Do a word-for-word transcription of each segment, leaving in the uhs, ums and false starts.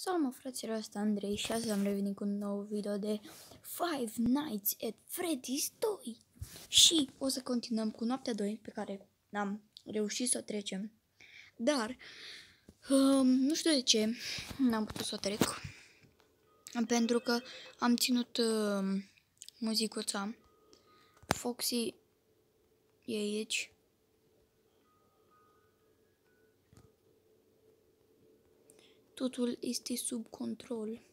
Salut, fraților, ăsta Andrei și azi am revenit cu un nou video de Five Nights at Freddy's doi. Și o să continuăm cu noaptea doi pe care n-am reușit să o trecem. Dar, um, nu știu de ce n-am putut să o trec. Pentru că am ținut uh, muzicuța. Foxy e aici. Totul este sub control.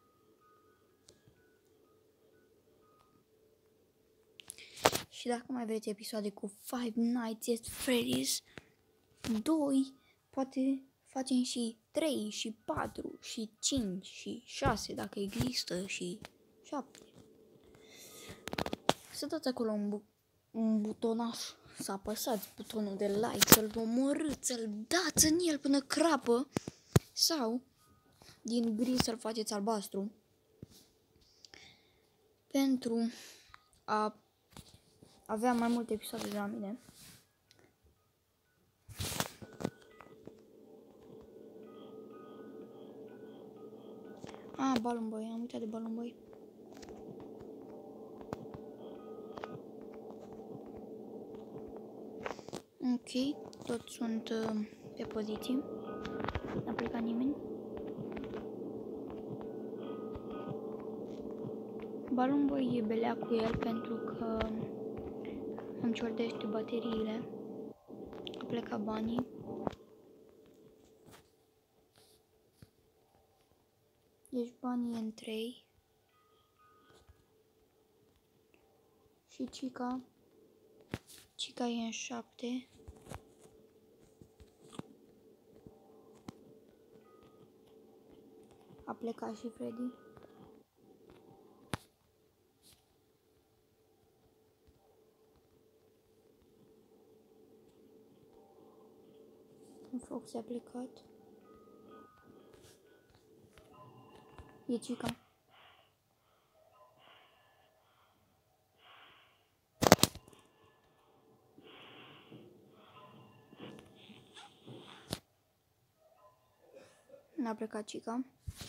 Și dacă mai vreți episoade cu Five Nights at Freddy's doi, poate facem și trei, și patru, și cinci, și șase, dacă există, și șapte. Să dați acolo un, bu un butonaș, să apăsați butonul de like, să-l omorâți, să-l dați în el până crapă, sau din gri să-l faceți albastru, pentru a avea mai multe episoade de la mine. Ah, Balloon Boy, am uitat de Balloon Boy. Ok, toți sunt uh, pe poziții. N-a plecat nimeni. Balloon Boy e belea cu el pentru că îmi ciordește bateriile. A plecat banii. Deci banii e în trei. Și Chica. Chica e în șapte. A plecat și Freddy. Un foc s-a plecat. E Chica. N-a plecat Chica.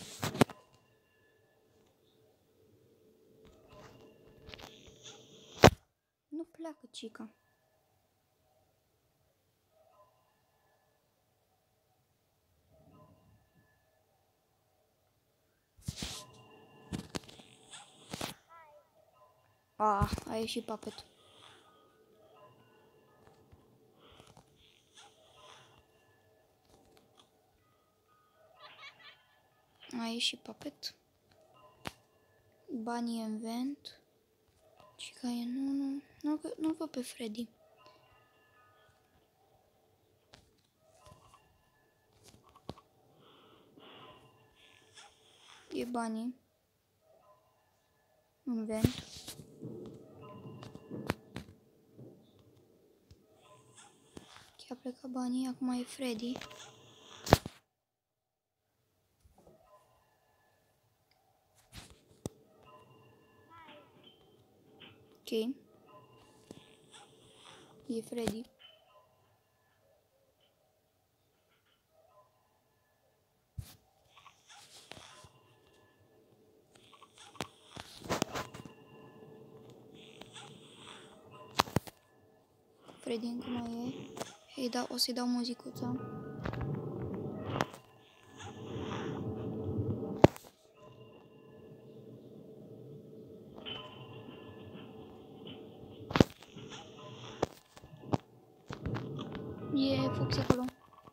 Nu pleacă Chica. Ah, a ieșit Puppet. A ieșit Puppet. Banii în vent. Chica e, nu, nu, nu, nu văd pe Freddy. E banii în vent. Chiar a plecat banii, acum e Freddy. Ok. E Freddy. Freddy încă mai e. Ei, da, o să-i dau muzicuța. E Foxy acolo.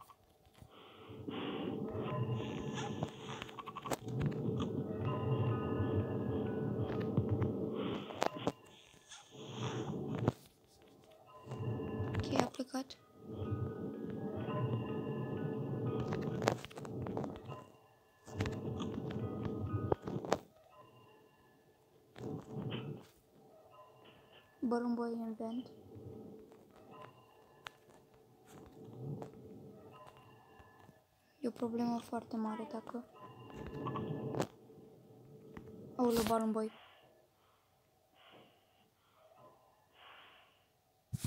Ok, a plecat. Balloon Boy în vent. E o problemă foarte mare dacă... Aoleu, Balloon Boy.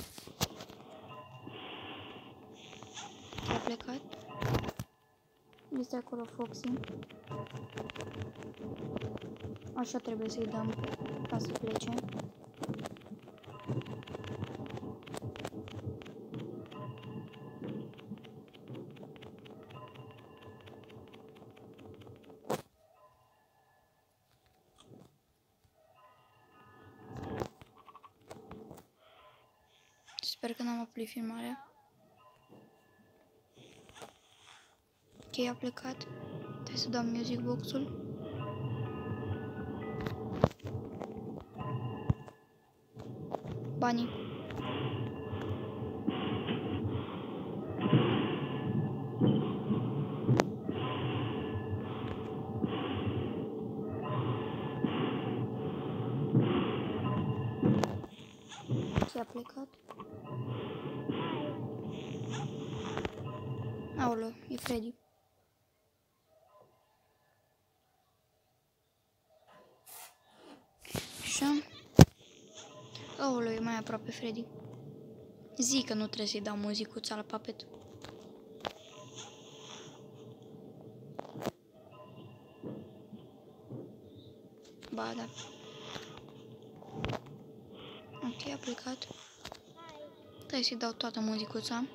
A plecat. Este acolo Foxy. Așa trebuie să-i dăm ca să plece. Sper că n-am oprit filmarea. Ok, a plecat. Trebuie să dau music box-ul. Banii. Ok, a plecat. Aoleu, e Freddy. Așa. Aoleu, e mai aproape Freddy. Zic că nu trebuie să-i dau muzicuța la Puppet. Ba, da. Ok, a plecat. Trebuie să-i dau toată muzicuța.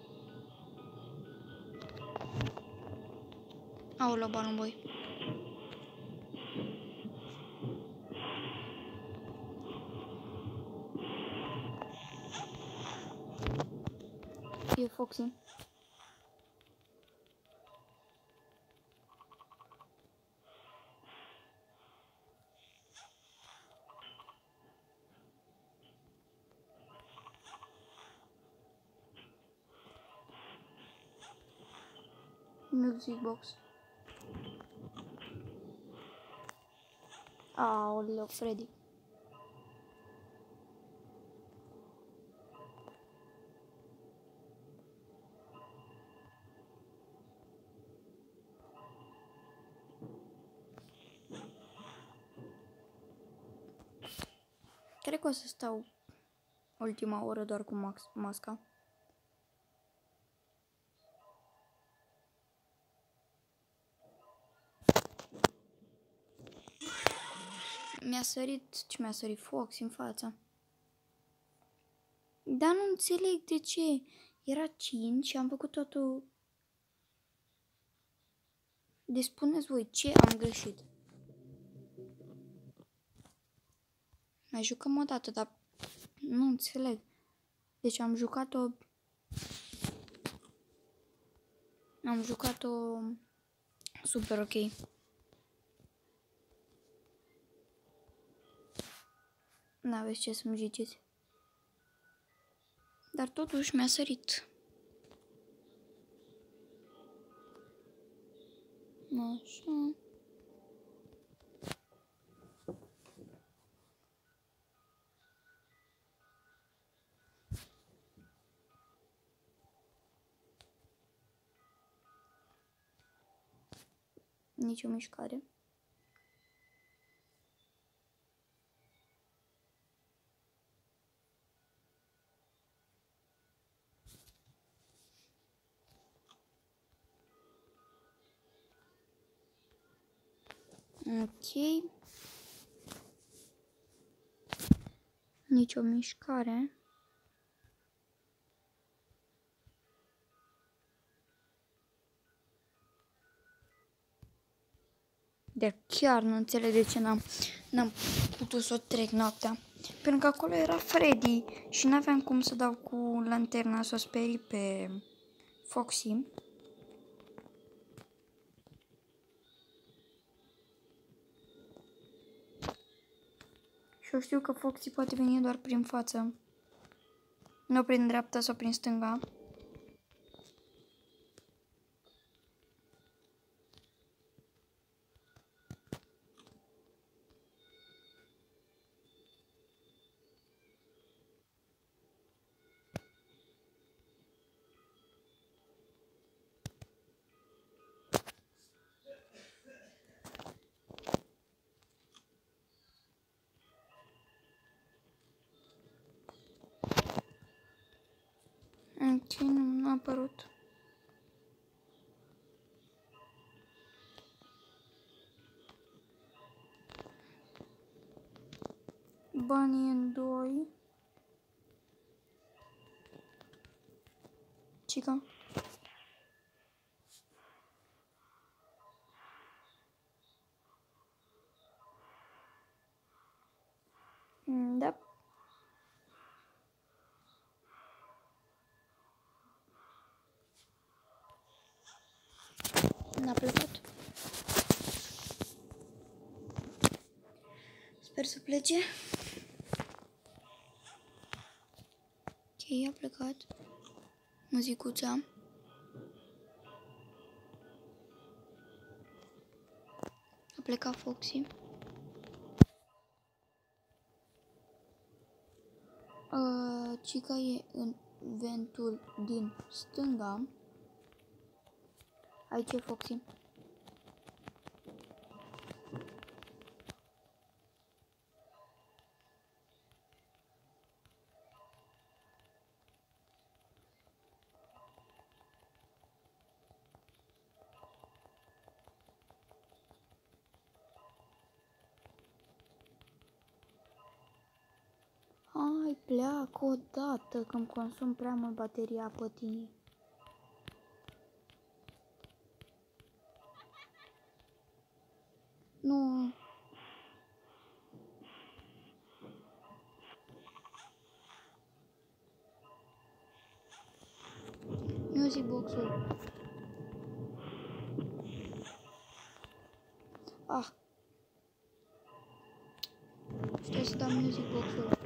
Aoleu, Balloon Boy. E Foxy. Music box. Aoleu, Freddy. Cred că o să stau ultima oră doar cu max masca. Mi-a sărit, ce mi-a sărit Fox în fața. Dar nu înțeleg de ce. Era cinci și am făcut totul. Deci spuneți voi ce am greșit. Mai jucăm o dată, dar nu înțeleg. Deci am jucat-o... Am jucat-o super ok. N-aveți ce să-mi ziceți. Dar totuși mi-a sărit. Așa. Nici o mișcare. Ok. Nici o mișcare. De chiar nu înțeleg de ce n-am n-am putut să o trec noaptea. Pentru că acolo era Freddy și n-aveam cum să dau cu lanterna să o sperii pe Foxy. Și eu știu că Foxy poate veni doar prin față. Nu prin dreapta sau prin stânga. Ok. Banii în doi. Cica. Da. N-a plecat. Sper să plece. Ok, a plecat. Muzicuța. A plecat Foxy. Uh, Cica e în ventul din stânga. Aici e Foxy. Hai, pleacă odată, că îmi consum prea mult bateria pe tine. Nu. Music box-ul. Ah. Stai să dau music box-ul.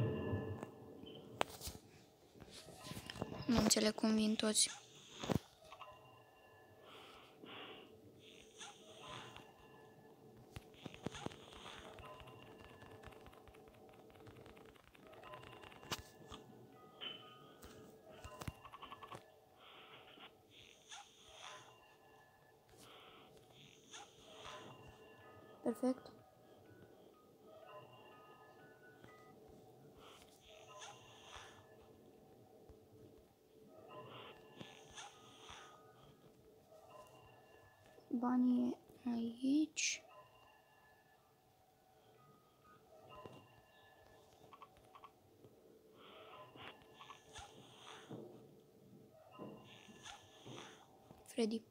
Nu înțeleg cum vin toți. Perfect. Banii aici. Freddy.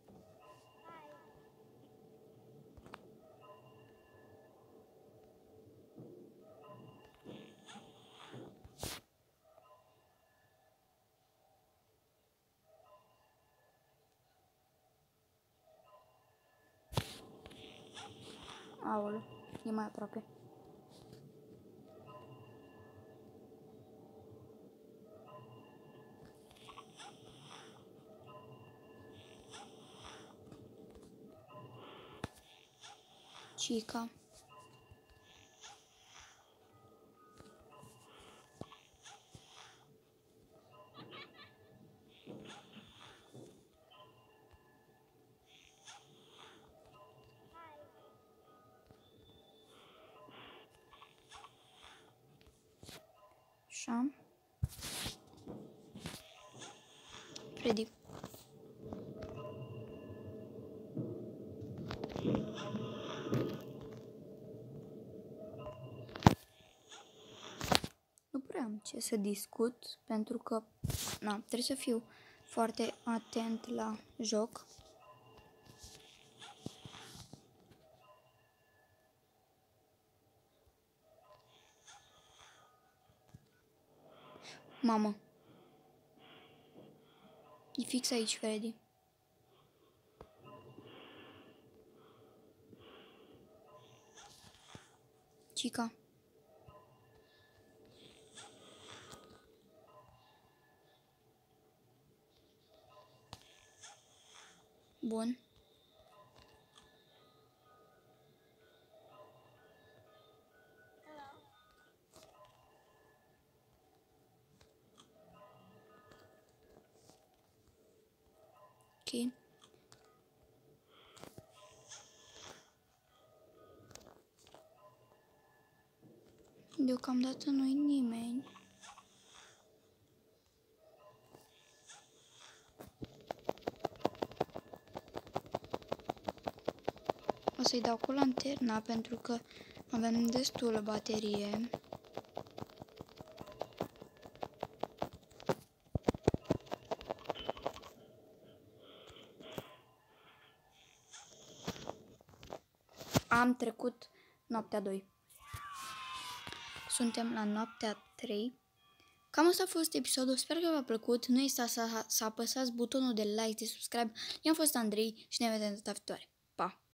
Aoleu, e mai aproape. Cica. Așa. Freddy. Nu prea am ce să discut, pentru că na, trebuie să fiu foarte atent la joc. Mamă. E fix aici, Freddy. Cica. Bun. Ok. Deocamdată nu-i nimeni. O să-i dau cu lanterna pentru că Avem destulă baterie. Am trecut noaptea doi. Suntem la noaptea trei. Cam asta a fost episodul, sper că v-a plăcut. Nu uitați să, să apăsați butonul de like, de subscribe. Eu am fost Andrei și ne vedem data viitoare. Pa!